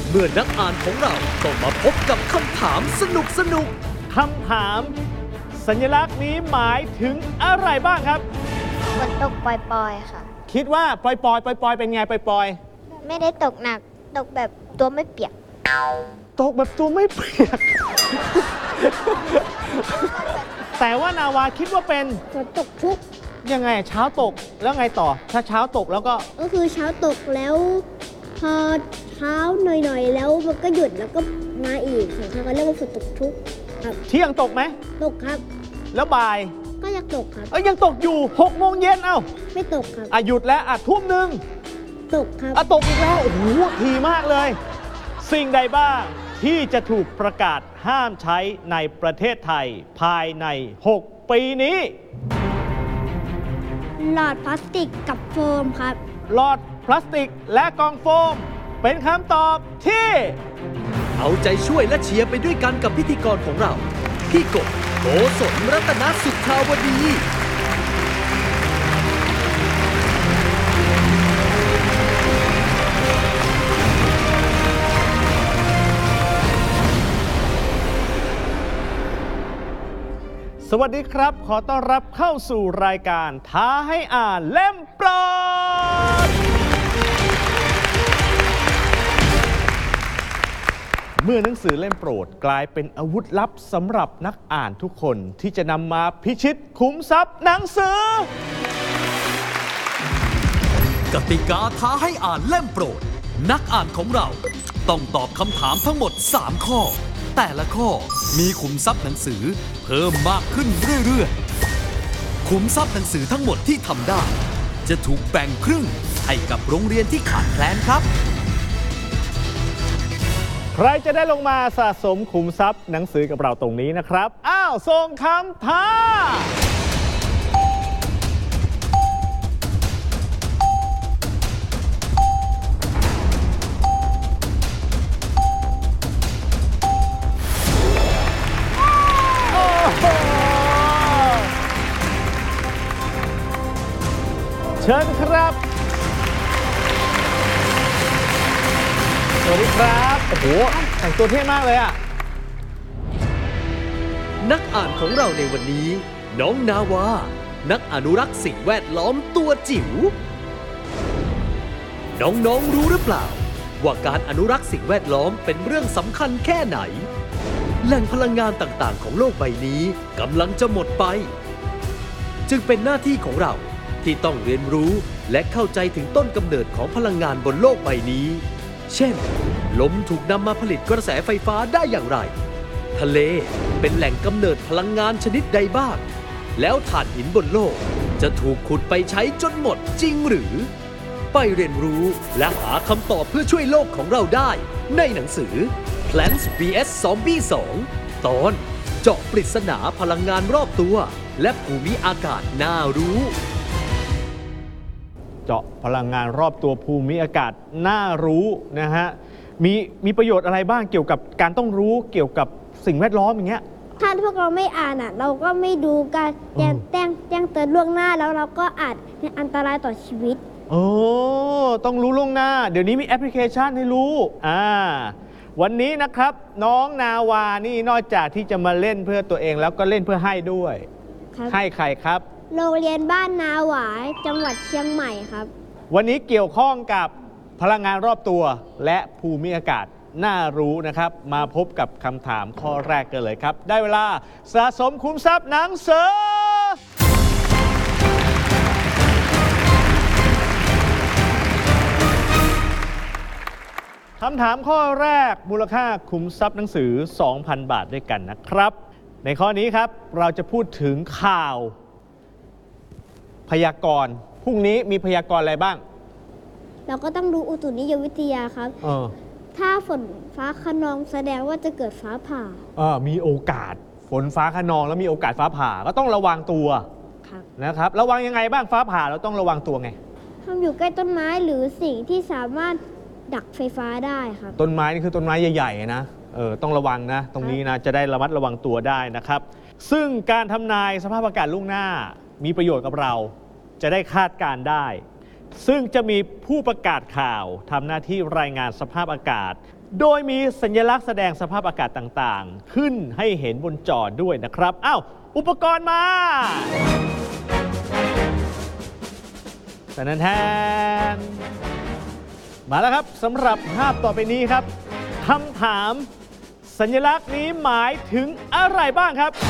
เมื่อนักอ่านของเราต้องมาพบกับคำถามสนุกคำถามสัญลักษณ์นี้หมายถึงอะไรบ้างครับฝนตกปล่อยๆค่ะคิดว่าปล่อยเป็นไงปล่อยไม่ได้ตกหนักตกแบบตัวไม่เปียกตกแบบตัวไม่เปียก แต่ว่านาวาคิดว่าเป็นฝนตกชุกยังไงเช้าตกแล้วไงต่อถ้าเช้าตกแล้วก็คือเช้าตกแล้วพอเช้าหน่อยๆแล้วมันก็หยุดแล้วก็มาอีกของเขาเรียกว่าฝนตกชุกครับเที่ยงตกไหมตกครับแล้วบ่ายก็ยังตกครับยังตกอยู่6 โมงเย็นไม่ตกครับหยุดแล้วทุ่มหนึ่งตกครับตกอีกแล้วโอ้โหทีมากเลยสิ่งใดบ้างที่จะถูกประกาศห้ามใช้ในประเทศไทยภายใน6 ปีนี้หลอดพลาสติกกับโฟมครับหลอดพลาสติกและกล่องโฟมเป็นคำตอบที่เอาใจช่วยและเชียร์ไปด้วยกันกับพิธีกรของเราพี่กบโกศลรัตนสุขาวดีสวัสดีครับขอต้อนรับเข้าสู่รายการท้าให้อ่านเล่มโปรดเมื่อหนังสือเล่มโปรดกลายเป็นอาวุธลับสำหรับนักอ่านทุกคนที่จะนำมาพิชิตขุมทรัพย์หนังสือกติกาท้าให้อ่านเล่มโปรดนักอ่านของเราต้องตอบคำถามทั้งหมด3 ข้อแต่ละข้อมีขุมทรัพย์หนังสือเพิ่มมากขึ้นเรื่อยๆขุมทรัพย์หนังสือทั้งหมดที่ทำได้จะถูกแบ่งครึ่งให้กับโรงเรียนที่ขาดแคลนครับใครจะได้ลงมาสะสมขุมทรัพย์หนังสือกับเราตรงนี้นะครับส่งคำท้าเชิญครับสวัสดีครับโอ้โหแต่งตัวเท่มากเลยนักอ่านของเราในวันนี้น้องนาวานักอนุรักษ์สิ่งแวดล้อมตัวจิ๋วน้องๆรู้หรือเปล่าว่าการอนุรักษ์สิ่งแวดล้อมเป็นเรื่องสำคัญแค่ไหนแหล่งพลังงานต่างๆของโลกใบนี้กำลังจะหมดไปจึงเป็นหน้าที่ของเราที่ต้องเรียนรู้และเข้าใจถึงต้นกำเนิดของพลังงานบนโลกใบนี้เช่นลมถูกนำมาผลิตกระแสไฟฟ้าได้อย่างไรทะเลเป็นแหล่งกำเนิดพลังงานชนิดใดบ้างแล้วถ่านหินบนโลกจะถูกขุดไปใช้จนหมดจริงหรือไปเรียนรู้และหาคำตอบเพื่อช่วยโลกของเราได้ในหนังสือ Plants vs Zombie 2 ตอนเจาะปริศนาพลังงานรอบตัวและภูมิอากาศน่ารู้เจาะพลังงานรอบตัวภูมิอากาศน่ารู้นะฮะมีประโยชน์อะไรบ้างเกี่ยวกับการต้องรู้เกี่ยวกับสิ่งแวดล้อมอย่างเงี้ยถ้าพวกเราไม่อ่านเราก็ไม่ดูการแจ้งเตือนล่วงหน้าแล้วเราก็อาจเป็นอันตรายต่อชีวิตต้องรู้ล่วงหน้าเดี๋ยวนี้มีแอปพลิเคชันให้รู้วันนี้นะครับน้องนาวานี่นอกจากที่จะมาเล่นเพื่อตัวเองแล้วก็เล่นเพื่อให้ด้วยให้ใครครับโรงเรียนบ้านนาหวายจังหวัดเชียงใหม่ครับวันนี้เกี่ยวข้องกับพลังงานรอบตัวและภูมิอากาศน่ารู้นะครับมาพบกับคำถามข้อแรกกันเลยครับได้เวลาสะสมขุมทรัพย์หนังสือคำถามข้อแรกมูลค่าขุมทรัพย์หนังสือ 2,000 บาทด้วยกันนะครับในข้อนี้ครับเราจะพูดถึงข่าวพยากรณ์พรุ่งนี้มีพยากรณ์อะไรบ้างเราก็ต้องดูอุตุนิยมวิทยาครับถ้าฝนฟ้าคะนองแสดงว่าจะเกิดฟ้าผ่ามีโอกาสฝนฟ้าคะนองแล้วมีโอกาสฟ้าผ่าก็ต้องระวังตัวนะครับระวังยังไงบ้างฟ้าผ่าเราต้องระวังตัวไงห้ามอยู่ใกล้ต้นไม้หรือสิ่งที่สามารถดักไฟฟ้าได้ครับต้นไม้นี่คือต้นไม้ใหญ่ๆนะต้องระวังนะตรงนี้นะจะได้ระมัดระวังตัวได้นะครับซึ่งการทำนายสภาพอากาศล่วงหน้ามีประโยชน์กับเราจะได้คาดการได้ซึ่งจะมีผู้ประกาศข่าวทำหน้าที่รายงานสภาพอากาศ โดยมีสัญลักษณ์แสดงสภาพอากาศต่างๆ ขึ้นให้เห็นบนจอด้วยนะครับอ้าวอุปกรณ์มาแทนมาแล้วครับสำหรับภาพต่อไปนี้ครับคำถามสัญลักษณ์นี้หมายถึงอะไรบ้างครับ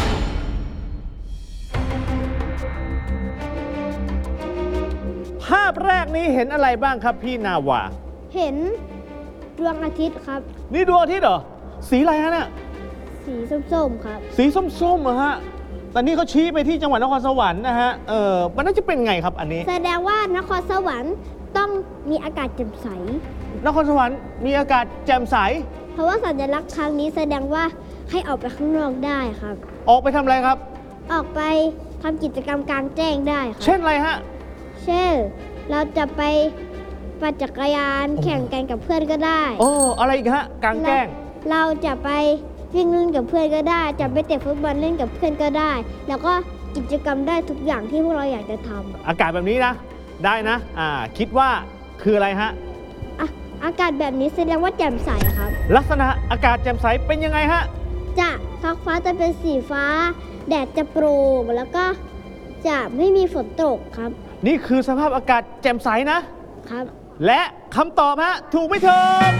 ภาพแรกนี้เห็นอะไรบ้างครับพี่นาวาเห็นดวงอาทิตย์ครับนี่ดวงอาทิตย์เหรอสีอะไรฮะเนี่ยสีส้มๆครับสีส้มๆเหรอฮะแต่นี่เขาชี้ไปที่จังหวัดนครสวรรค์นะฮะมันน่าจะเป็นไงครับอันนี้แสดงว่านครสวรรค์ต้องมีอากาศแจ่มใสนครสวรรค์มีอากาศแจ่มใสเพราะว่าสัญลักษณ์ครั้งนี้แสดงว่าให้ออกไปข้างนอกได้ครับออกไปทำอะไรครับออกไปทำกิจกรรมกลางแจ้งได้ครับเช่นอะไรฮะเช่นเราจะไปปั่นจักรยานแข่งกันกับเพื่อนก็ได้โอ้อะไรอีกฮะกลางแจ้งเราจะไปวิ่งเล่นกับเพื่อนก็ได้ จะไปเตะฟุตบอลเล่นกับเพื่อนก็ได้ แล้วก็กิจกรรมได้ทุกอย่างที่พวกเราอยากจะทำอากาศแบบนี้นะได้นะคิดว่าคืออะไรฮะอากาศแบบนี้แสดงว่าแจ่มใสครับลักษณะอากาศแจ่มใสเป็นยังไงฮะจะท้องฟ้าจะเป็นสีฟ้า แดดจะโปร่งแล้วก็จะไม่มีฝนตกครับนี่คือสภาพอากาศแจ่มใสนะครับและคำตอบฮะถูกไม่ถูก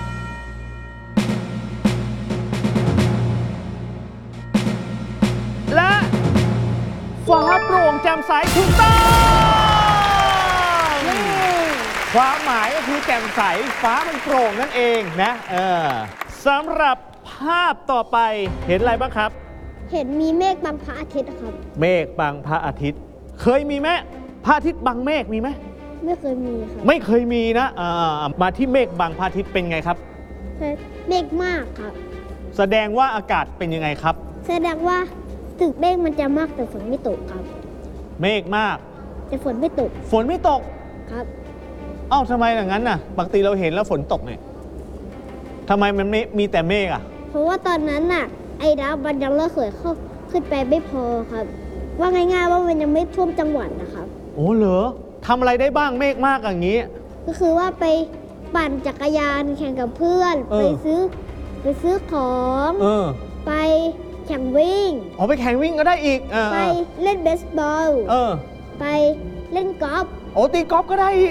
และฟ้าโปร่งแจ่มใสถูกต้องความหมายก็คือแจ่มใสฟ้ามันโปร่งนั่นเองนะสำหรับภาพต่อไปเห็นอะไรบ้างครับเห็นมีเมฆบังพระอาทิตย์ครับเมฆบังพระอาทิตย์เคยมีไหมพระอาทิตย์บังเมฆมีไหมไม่เคยมีครับไม่เคยมีนะมาที่เมฆบังพระอาทิตย์เป็นไงครับเมฆมากครับแสดงว่าอากาศเป็นยังไงครับแสดงว่าถึงเมฆมันจะมากแต่ฝนไม่ตกครับเมฆมากแต่ฝนไม่ตกฝนไม่ตกครับเอ้าทำไมอย่างนั้นน่ะปกติเราเห็นแล้วฝนตกเนี่ยทำไมมันไม่มีแต่เมฆอ่ะเพราะว่าตอนนั้นน่ะไอ้ดาวมันยังเลิกเขยเข้าขึ้นไปไม่พอครับ ว่าง่ายๆว่ามันยังไม่ท่วมจังหวัดนะครับโอ้เหรอทำอะไรได้บ้างเมฆมากอย่างนี้ก็คือว่าไปปั่นจักรยานแข่งกับเพื่อน ไปซื้อของ ไปแข่งวิ่งอ๋อไปแข่งวิ่งก็ได้อีกไปเล่นเบสบอล ไปเล่นกอล์ฟโอ้ตีกอล์ฟก็ได้อีก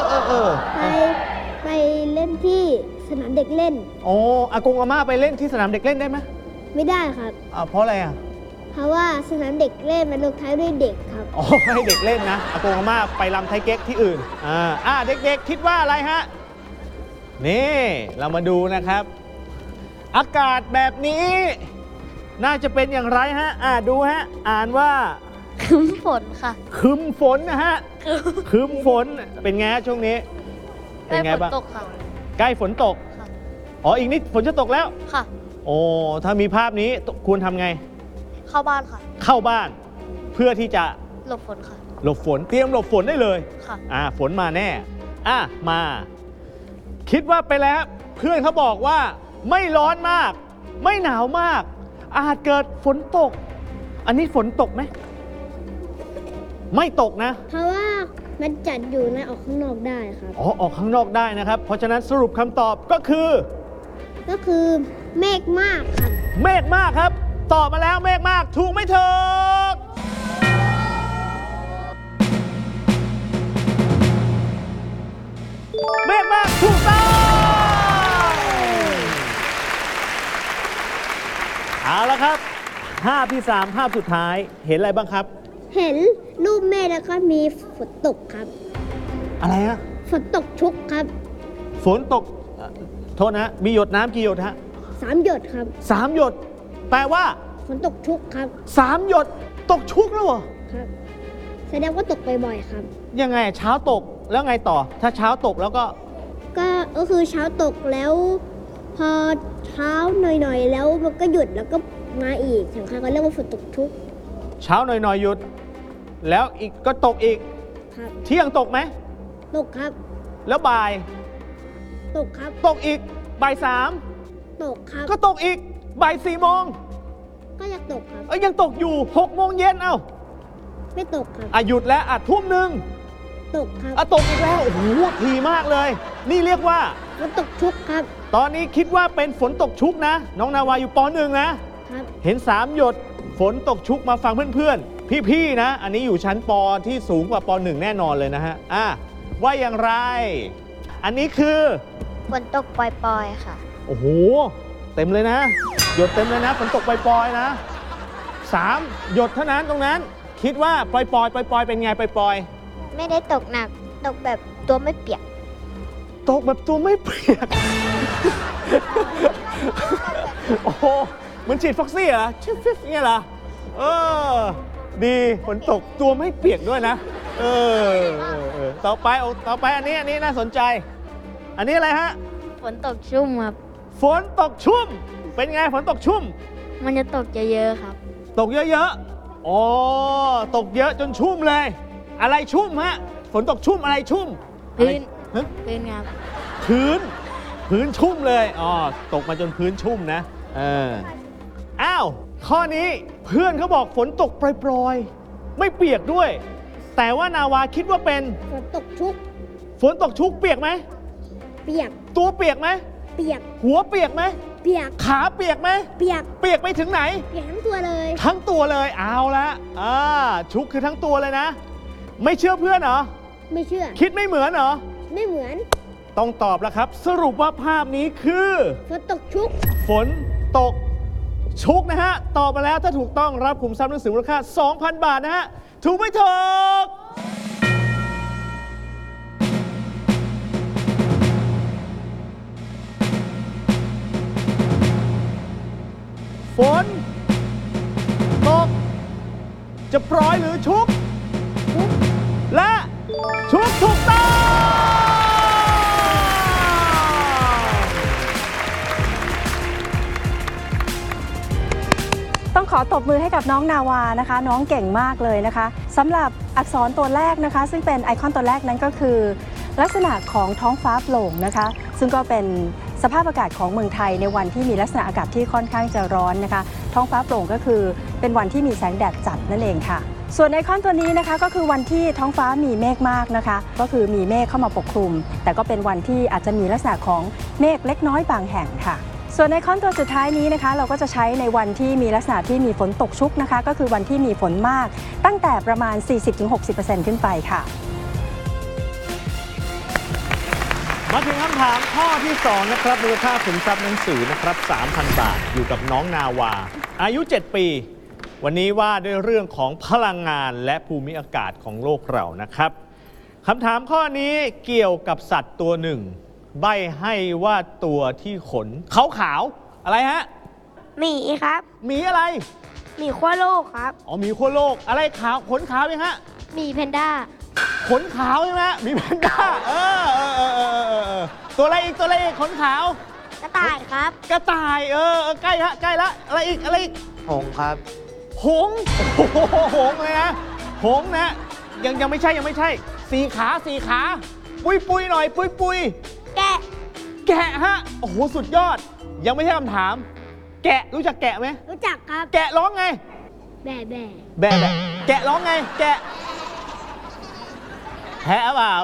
ไปเล่นที่สนามเด็กเล่นโอ้อากงอาม่าไปเล่นที่สนามเด็กเล่นได้ไหมไม่ได้ครับเพราะอะไรอ่ะเพราะว่าสนามเด็กเล่นมันลงท้ายด้วยเด็กครับอ๋อให้เด็กเล่นนะอากงอาม่าไปรำไทยเก๊กที่อื่นเด็กๆคิดว่าอะไรฮะนี่เรามาดูนะครับ อากาศแบบนี้น่าจะเป็นอย่างไรฮะดูฮะอ่านว่าครึ้มฝนค่ะครึ้มฝนนะฮะครึ้มฝนเป็นไงช่วงนี้เป็นไงบ้างใกล้ฝนตกค่ะใกล้ฝนตกค่ะอ๋ออีกนิดฝนจะตกแล้วค่ะโอ้ถ้ามีภาพนี้ควรทำไงเข้าบ้านค่ะเข้าบ้านเพื่อที่จะหลบฝนค่ะหลบฝนเตรียมหลบฝนได้เลยค่ะฝนมาแน่มาคิดว่าไปแล้วเพื่อนเขาบอกว่าไม่ร้อนมาก ไม่หนาวมาก อาจเกิดฝนตก อันนี้ฝนตกไหมไม่ตกนะเพราะว่ามันจัดอยู่ในออกข้างนอกได้ครับออกข้างนอกได้นะครับ เพราะฉะนั้นสรุปคำตอบก็คือเมฆมากครับเมฆมากครับตอบมาแล้วเมฆมากถูกไม่ถูกเมฆมากถูกต้องเอาละครับภาพที่3ภาพสุดท้ายเห็นอะไรบ้างครับเห็นรูปเมฆแล้วก็มีฝนตกครับอะไรฮะฝนตกชุกครับฝนตกโทษนะมีหยดน้ำกี่หยดฮะ 3 หยดครับ 3 หยดแปลว่าฝนตกชุกครับ 3 หยดตกชุกแล้วเหรอครับ แสดงว่าตกบ่อยๆครับยังไงเช้าตกแล้วไงต่อถ้าเช้าตกแล้วก็คือเช้าตกแล้วพอเช้าหน่อยๆแล้วมันก็หยุดแล้วก็มาอีกถึงเขาเรียกว่าฝนตกชุกเช้าหน่อยๆหยุดแล้วอีกก็ตกอีกครับเที่ยงตกไหมตกครับแล้วบ่ายตกครับตกอีกบ่ายตกครับก็ตกอีกบ่าย4 โมงก็ยังตกครับยังตกอยู่6 โมงเย็นไม่ตกครับหยุดแล้วทุ่ม 1 ตกครับตกอีกแล้ว โอ้โหทีมากเลย นี่เรียกว่าฝนตกชุกครับตอนนี้คิดว่าเป็นฝนตกชุกนะ น้องนาวาอยู่ป .1 นะครับเห็น 3 หยดฝนตกชุกมาฟังเพื่อนๆ พี่ๆ นะ อันนี้อยู่ชั้นปที่สูงกว่าป .1 แน่นอนเลยนะฮะว่าอย่างไร อันนี้คือฝนตกปล่อยๆค่ะโอ้โห เต็มเลยนะ หยดเต็มเลยนะฝนตกปล่อยๆ นะ3 หยดเท่านั้นตรงนั้น คิดว่าปล่อยๆเป็นไงปล่อยไม่ได้ตกหนัก ตกแบบตัวไม่เปียกๆ ตกแบบตัวไม่เปียก โอ้โหเหมือนฉีดฟ็อกซี่เหรอชิฟๆเนี่ยเหรอดีฝนตกตัวไม่เปียกด้วยนะต่อไปอันนี้น่าสนใจ อันนี้อะไรฮะฝนตกชุ่มครับฝนตกชุ่ม เป็นไงฝนตกชุ่มมันจะตกเยอะๆครับตกเยอะๆอ๋อตกเยอะจนชุ่มเลย อะไรชุ่มฮะฝนตกชุ่มอะไรชุ่มพื้นฮะพื้นครับพื้นชุ่มเลยตกมาจนพื้นชุ่มนะอ้าวข้อนี้เพื่อนเขาบอกฝนตกปล่อยๆไม่เปียกด้วย แต่ว่านาวาคิดว่าเป็นฝนตกชุกฝนตกชุกเปียกไหมเปียกตัวเปียกไหมเปียกหัวเปียกไหมเปียกขาเปียกไหมเปียกเปียกไปถึงไหนเปียกทั้งตัวเลยทั้งตัวเลยเอาละชุกคือทั้งตัวเลยนะ ไม่เชื่อเพื่อนเหรอไม่เชื่อคิดไม่เหมือนเหรอไม่เหมือนต้องตอบแล้วครับ สรุปว่าภาพนี้คือฝนตกชุกฝนตกชุกนะฮะ ตอบมาแล้วถ้าถูกต้องรับขุมทรัพย์หนังสือมูลค่า 2,000 บาทนะฮะ ถูกไม่ถูก ฝนตกจะปล่อยหรือชุก และชุกถูกต้องต้องขอตบมือให้กับน้องนาวานะคะ น้องเก่งมากเลยนะคะสำหรับอักษรตัวแรกนะคะ ซึ่งเป็นไอคอนตัวแรกนั้นก็คือ ลักษณะของท้องฟ้าโปร่งนะคะ ซึ่งก็เป็นสภาพอากาศของเมืองไทยในวันที่มีลักษณะอากาศที่ค่อนข้างจะร้อนนะคะ ท้องฟ้าโปร่งก็คือเป็นวันที่มีแสงแดดจัดนั่นเองค่ะ ส่วนไอคอนตัวนี้นะคะก็คือวันที่ท้องฟ้ามีเมฆมากนะคะ ก็คือมีเมฆเข้ามาปกคลุม แต่ก็เป็นวันที่อาจจะมีลักษณะของเมฆเล็กน้อยบางแห่งค่ะ ส่วนไอคอนตัวสุดท้ายนี้นะคะเราก็จะใช้ในวันที่มีลักษณะที่มีฝนตกชุกนะคะก็คือวันที่มีฝนมากตั้งแต่ประมาณ 40-60% ขึ้นไปค่ะมาถึงคำถามข้อที่ 2 นะครับมูลค่าขุมทรัพย์หนังสือนะครับ 3,000 บาทอยู่กับน้องนาวา อายุ 7 ปี วันนี้ว่าด้วยเรื่องของพลังงานและภูมิอากาศของโลกเรานะครับคำถามข้อนี้เกี่ยวกับสัตว์ตัวหนึ่ง ใบ้ให้ว่าตัวที่ขนขาวๆอะไรฮะหมีครับหมีอะไรหมีขั้วโลกครับอ๋อหมีขั้วโลกอะไรขาวขนขาวยังฮะหมีแพนด้าขนขาวใช่ไหมหมีแพนด้าตัวอะไรอีกขนขาวกระต่ายครับกระต่ายใกล้ละอะไรอีกหงส์ครับหงส์โอ้โหหงส์เลยนะหงส์นะยังไม่ใช่สี่ขาปุยหน่อยปุยแกะฮะโอ้โหสุดยอดยังไม่ใช่คำถาม แกะรู้จักแกะไหมรู้จักครับแกะร้องไงแบ่แบ่แบะแกะร้องไงแกะแพ้เปล่า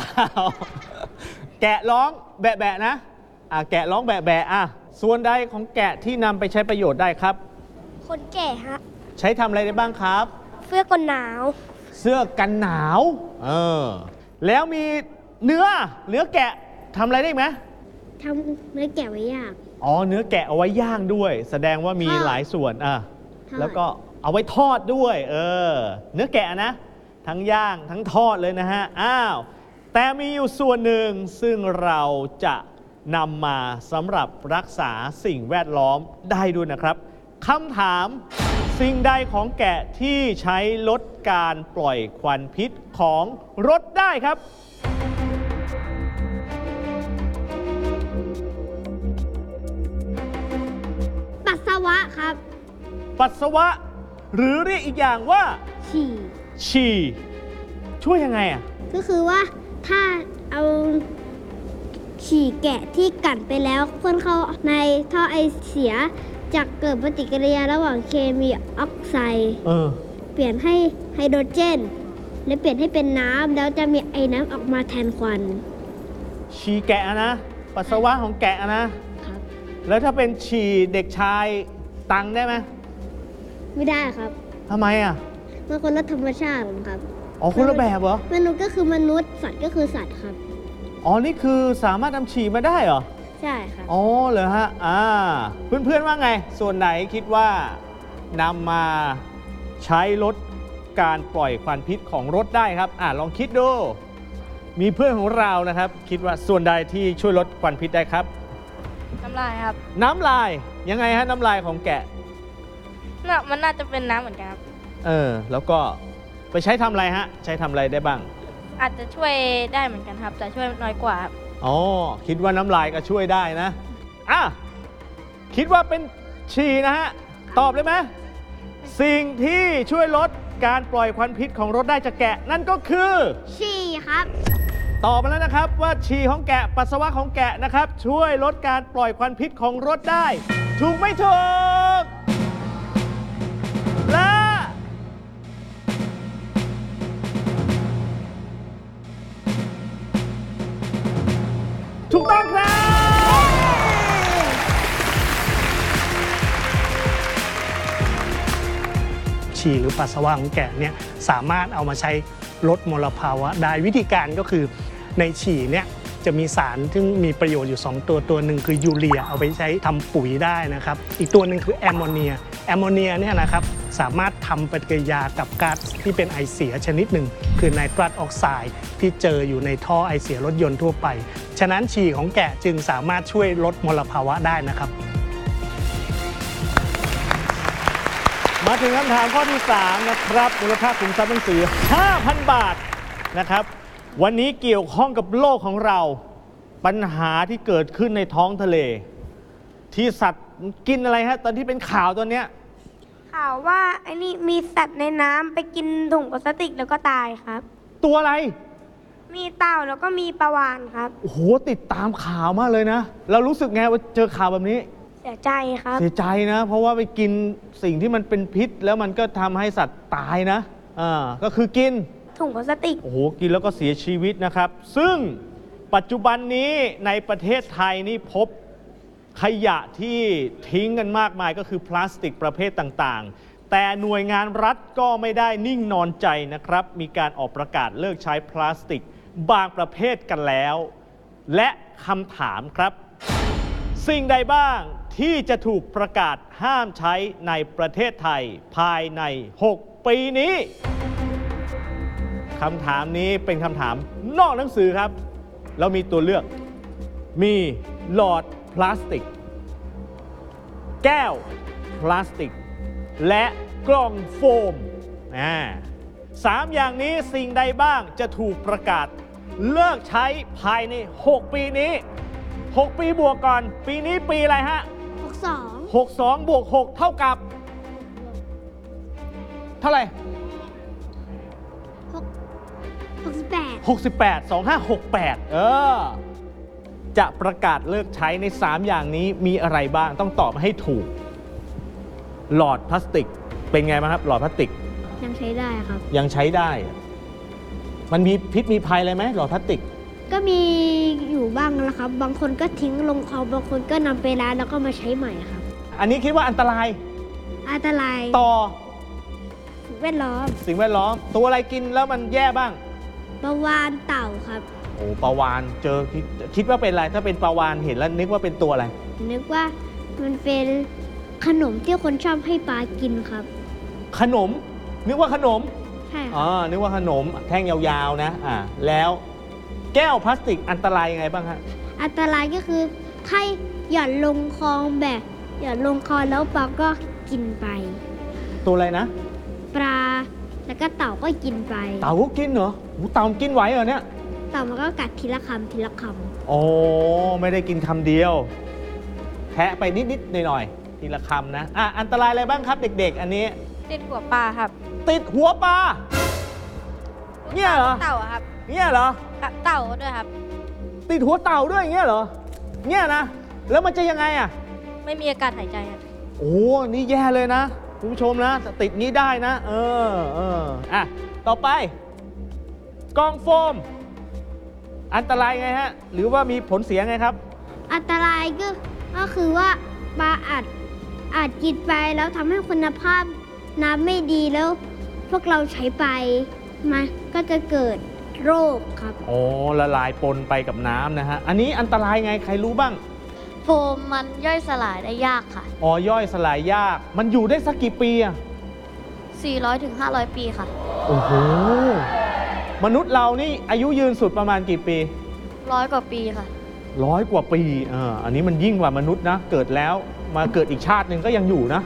แกะร้องแบะนะแกะร้องแบะส่วนใดของแกะที่นำไปใช้ประโยชน์ได้ครับคนแก่ฮะใช้ทำอะไรได้บ้างครับเสื้อกันหนาวเสื้อกันหนาวแล้วมีเนื้อแกะทำอะไรได้ไหมทำเนื้อแกะไว้ยากอ๋อเนื้อแกะเอาไว้ย่างด้วย แสดงว่ามีทอดหลายส่วนทอดแล้วก็เอาไว้ทอดด้วยเนื้อแกะนะทั้งย่างทั้งทอดเลยนะฮะแต่มีอยู่ส่วนหนึ่งซึ่งเราจะนำมาสำหรับรักษาสิ่งแวดล้อมได้ด้วยนะครับคำถามสิ่งใดของแกะที่ใช้ลดการปล่อยควันพิษของรถได้ครับปัสสาวะครับปัสสาวะ หรือเรียกอีกอย่างว่าฉี่ฉี่ช่วยยังไงอ่ะก็คือว่าถ้าเอาฉี่แกะที่กัดไปแล้วพ่นเข้าในท่อไอเสียจะเกิดปฏิกิริยาระหว่างเคมีออกไซด์เปลี่ยนให้ไฮโดรเจนแล้วเปลี่ยนให้เป็นน้ำแล้วจะมีไอ้น้ำออกมาแทนควันฉี่แกะนะ ปัสสาวะของแกะนะครับแล้วถ้าเป็นฉี่เด็กชายตังได้ไหมไม่ได้ครับทำไมอ่ะมันคนละธรรมชาติครับอ๋อคนละแบบเหรอมนุษย์ก็คือมนุษย์สัตว์ก็คือสัตว์ครับอ๋อนี่คือสามารถทำฉี่มาได้เหรอใช่ครับอ๋อเหรอฮะเพื่อนๆว่าไง ส่วนไหนคิดว่านำมาใช้ลดการปล่อยควันพิษของรถได้ครับลองคิดดู มีเพื่อนของเรานะครับ คิดว่าส่วนใดที่ช่วยลดควันพิษได้ครับน้ำลายครับน้ำลายยังไงฮะน้ำลายของแกะมันน่าจะเป็นน้ำเหมือนกันครับแล้วก็ไปใช้ทำอะไรฮะ ใช้ทำอะไรได้บ้างอาจจะช่วยได้เหมือนกันครับ แต่ช่วยน้อยกว่าครับอ๋อคิดว่าน้ำลายก็ช่วยได้นะคิดว่าเป็นฉี่นะฮะตอบเลยไหมสิ่งที่ช่วยลดการปล่อยควันพิษของรถได้จากแกะนั่นก็คือฉี่ครับตอบมาแล้วนะครับว่าฉี่ของแกะปัสสาวะของแกะนะครับ ช่วยลดการปล่อยควันพิษของรถได้ ถูกไม่ถูกและถูกต้องครับฉี่หรือปัสสาวะของแกะเนี่ยสามารถเอามาใช้ลดมลภาวะได้วิธีการก็คือในฉี่เนี่ยจะมีสารซึ่งมีประโยชน์อยู่ 2 ตัวหนึ่งคือยูเรียเอาไปใช้ทำปุ๋ยได้นะครับอีกตัวหนึ่งคือแอมโมเนียเนี่ยนะครับสามารถทำปฏิกิริยากับก๊าซที่เป็นไอเสียชนิดหนึ่งคือไนตรัสออกไซด์ที่เจออยู่ในท่อไอเสียรถยนต์ทั่วไปฉะนั้นฉี่ของแกะจึงสามารถช่วยลดมลภาวะได้นะครับมาถึงคำถามข้อที่ 3 นะครับมูลค่าขุมทรัพย์หนังสือ 5,000 บาทนะครับวันนี้เกี่ยวข้องกับโลกของเราปัญหาที่เกิดขึ้นในท้องทะเล ที่สัตว์กินอะไรฮะตอนที่เป็นข่าวตอนเนี้ยข่าวว่าไอ้นี่มีสัตว์ในน้ำไปกินถุงพลาสติกแล้วก็ตายครับตัวอะไรมีเต่าแล้วก็มีปลาวาฬครับโอ้โหติดตามข่าวมากเลยนะ เรารู้สึกไงว่าเจอข่าวแบบนี้เสียใจครับเสียใจนะ เพราะว่าไปกินสิ่งที่มันเป็นพิษ แล้วมันก็ทำให้สัตว์ตายนะก็คือกินถุงพลาสติกโอ้โหกินแล้วก็เสียชีวิตนะครับ ซึ่งปัจจุบันนี้ในประเทศไทยนี่พบขยะที่ทิ้งกันมากมายก็คือพลาสติกประเภทต่างๆ แต่หน่วยงานรัฐก็ไม่ได้นิ่งนอนใจนะครับ มีการออกประกาศเลิกใช้พลาสติกบางประเภทกันแล้ว และคำถามครับ สิ่งใดบ้างที่จะถูกประกาศห้ามใช้ในประเทศไทยภายใน 6 ปีนี้ คำถามนี้เป็นคำถามนอกหนังสือครับ เรามีตัวเลือก มีหลอดพลาสติก แก้วพลาสติก และกล่องโฟม3 อย่างนี้สิ่งใดบ้างจะถูกประกาศเลิกใช้ภายใน 6 ปีนี้ 6 ปีบวกก่อน ปีนี้ปีอะไรฮะ 62 62 บวก 6 เท่ากับ เท่าไหร่ 68 2568 จะประกาศเลิกใช้ใน 3 อย่างนี้มีอะไรบ้างต้องตอบมาให้ถูก หลอดพลาสติกเป็นไงบ้างครับ หลอดพลาสติกยังใช้ได้ครับยังใช้ได้ มันมีพิษมีภัยอะไรไหมหลอดพลาสติกก็มีอยู่บ้างนะครับ บางคนก็ทิ้งลงคลองบางคนก็นำไปร้านแล้วก็มาใช้ใหม่ครับอันนี้คิดว่าอันตรายอันตรายต่อสิ่งแวดล้อมสิ่งแวดล้อม ตัวอะไรกินแล้วมันแย่บ้างปลาวาฬเต่าครับโอ้ปลาวาฬเจอคิดว่าเป็นอะไรถ้าเป็นปลาวาฬเห็นแล้วนึกว่าเป็นตัวอะไรนึกว่ามันเป็นขนมที่คนชอบให้ปลากินครับขนม นึกว่าขนมใช่ครับนึกว่าขนมแท่งยาวๆนะแล้วแก้วพลาสติกอันตรายยังไงบ้างฮะอันตรายก็คือถ้าหย่อนลงคลองแบบหย่อนลงคลองแล้วปลาก็กินไปตัวอะไรนะปลาแล้วก็เต่าก็กินไปเต่าก็กินเหรอหูเต่ากินไหวเหรอเนี่ยเต่ามันก็กัดทีละคำทีละคโอ้ไม่ได้กินคำเดียวแทะไปนิดๆหน่อยๆทีละคำนะอันตรายอะไรบ้างครับเด็กๆ อันนี้ติดหัวปลาครับติดหัวปลาเนี่ยเหรอเต่าอะครับเนี่ยเหรอครับเต่าด้วยครับติดหัวเต่าด้วยอย่างเงี้ยเหรอเนี่ยนะแล้วมันจะยังไงอ่ะไม่มีอากาศหายใจครับโอ้นี่แย่เลยนะคุณผู้ชมนะติดนี้ได้นะต่อไปกล่องโฟม อันตรายไงฮะ หรือว่ามีผลเสียไงครับอันตรายก็คือว่าปลาอาจกินไปแล้วทำให้คุณภาพน้ำไม่ดีแล้ว พวกเราใช้ไปมันก็จะเกิดโรคครับโอ้ละลายปนไปกับน้ำนะฮะ อันนี้อันตรายไงใครรู้บ้างโฟมมันย่อยสลายได้ยากค่ะอ๋อย่อยสลายยาก มันอยู่ได้สักกี่ปีอะ 400 ถึง 500 ปีค่ะโอ้โห มนุษย์เรานี่อายุยืนสุดประมาณกี่ปี 100 กว่าปีค่ะ 100 กว่าปีอันนี้มันยิ่งกว่ามนุษย์นะ เกิดแล้วมาเกิดอีกชาติหนึ่งก็ยังอยู่นะ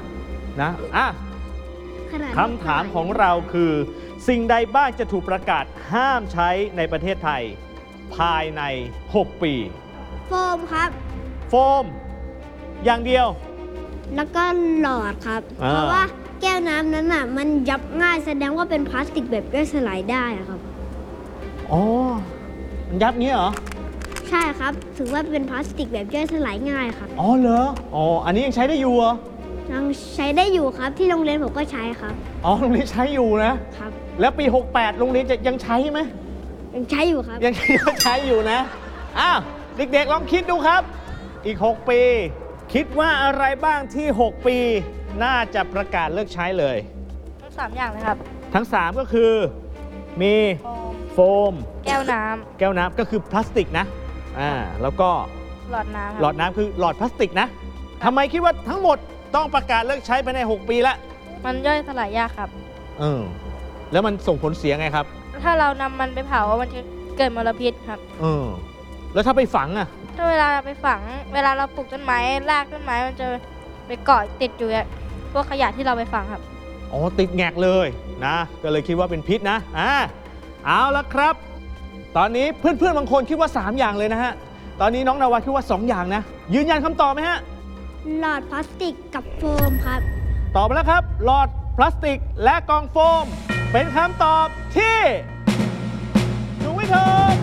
คำถามของเราคือ สิ่งใดบ้างจะถูกประกาศห้ามใช้ในประเทศไทย ภายใน 6 ปีโฟมครับโฟม อย่างเดียวแล้วก็หลอดครับอ่าเพราะว่าแก้วน้ำนั้นอ่ะมันยับง่ายแสดงว่าเป็นพลาสติกแบบย่อยสลายได้อะครับอ๋อ มันยับงี้เหรอใช่ครับ ถือว่าเป็นพลาสติกแบบย่อยสลายง่ายครับอ๋อเหรอ อ๋อ อันนี้ยังใช้ได้อยู่เหรอยังใช้ได้อยู่ครับที่โรงเรียนผมก็ใช้ครับอ๋อ โรงเรียนใช้อยู่นะครับแล้วปี 68 โรงเรียนจะยังใช้ไหมยังใช้อยู่ครับยังใช้อยู่นะ อ้าว เด็กๆ ลองคิดดูครับ อีก 6 ปี คิดว่าอะไรบ้างที่ 6 ปี น่าจะประกาศเลิกใช้เลยทั้ง 3 อย่างเลยครับทั้ง 3 ก็คือ มี โฟมแก้วน้แก้วน้ำก็คือพลาสติกนะ แล้วก็ำหลอดน้ำหลอดน้ำคือหลอดพลาสติกนะทำไมคิดว่าทั้งหมดต้องประกาศเลิกใช้ไปใน 6 ปีละมันย่อยสลายยากครับแล้วมันส่งผลเสียไงครับถ้าเรานำมันไปเผามันจะเกิดมลพิษครับแล้วถ้าไปฝังอ่ะถ้าเวลาไปฝัง เวลาเราปลูกต้นไม้รากต้นไม้มันจะไปเกาะติดอยู่กับพวกขยะที่เราไปฝังครับอ๋อ ติดแงกเลยนะ ก็เลยคิดว่าเป็นพิษนะเอาละครับ ตอนนี้เพื่อนๆบางคนคิดว่า 3 อย่างเลยนะฮะ ตอนนี้น้องนาวาคิดว่า 2 อย่างนะ ยืนยันคำตอบไหมฮะหลอดพลาสติกกับโฟมครับตอบมาแล้วครับ หลอดพลาสติกและกล่องโฟม เป็นคำตอบที่ถูกไม่ถูก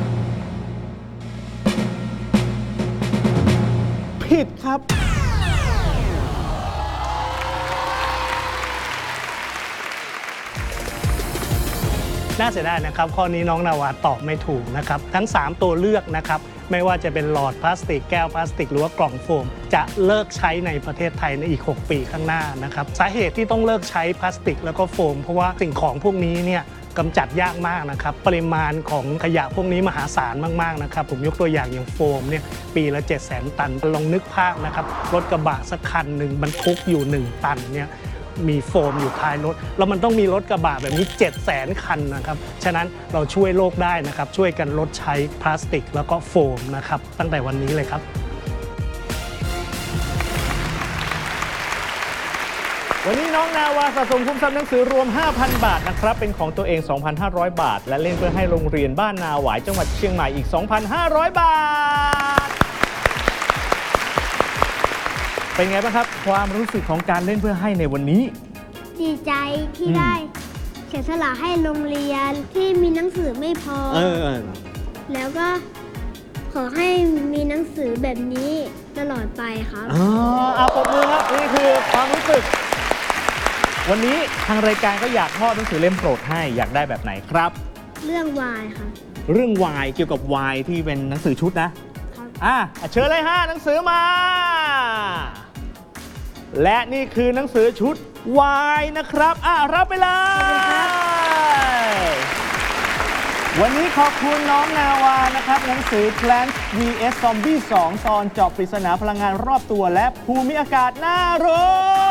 ผิดครับน่าเสียดายนะครับข้อนี้น้องนาวาตอบไม่ถูกนะครับทั้ง 3 ตัวเลือกนะครับไม่ว่าจะเป็นหลอดพลาสติกแก้วพลาสติกหรือว่ากล่องโฟม จะเลิกใช้ในประเทศไทยในอีก 6 ปีข้างหน้านะครับสาเหตุที่ต้องเลิกใช้พลาสติกแล้วก็โฟมเพราะว่าสิ่งของพวกนี้เนี่ยกำจัดยากมากนะครับปริมาณของขยะพวกนี้มหาศาลมากๆนะครับผมยกตัวอย่างโฟมเนี่ยปีละ 700,000 ตันลองนึกภาพนะครับรถกระบะสักคันหนึ่งบรรทุกอยู่1 ตันเนี่ยมีโฟมอยู่ท้ายรถแล้วมันต้องมีรถกระบะแบบนี้ 700,000 คันนะครับฉะนั้นเราช่วยโลกได้นะครับช่วยกันลดใช้พลาสติกแล้วก็โฟมนะครับตั้งแต่วันนี้เลยครับวันนี้น้องนาวาสะสมคุ้มทรัพย์หนังสือรวม 5,000 บาทนะครับ เป็นของตัวเอง 2,500 บาท และเล่นเพื่อให้โรงเรียนบ้านนาหวายจังหวัดเชียงใหม่อีก 2,500 บาท เป็นไงบ้างครับ ความรู้สึกของการเล่นเพื่อให้ในวันนี้ดีใจที่ได้เสียสละให้โรงเรียนที่มีหนังสือไม่พอ แล้วก็ขอให้มีหนังสือแบบนี้ตลอดไปครับเอาปรบมือครับ นี่คือความรู้สึก วันนี้ทางรายการก็อยากมอบหนังสือเล่มโปรดให้อยากได้แบบไหนครับเรื่องวายครับเรื่องวายเกี่ยวกับวายที่เป็นหนังสือชุดนะครับเชิญเลยฮะหนังสือมา และนี่คือหนังสือชุดวายนะครับรับไปเลยวันนี้ขอบคุณน้องนาวานะครับหนังสือ Plants vs Zombie 2 ตอนเจาะปริศนาพลังงานรอบตัวและภูมิอากาศน่ารู้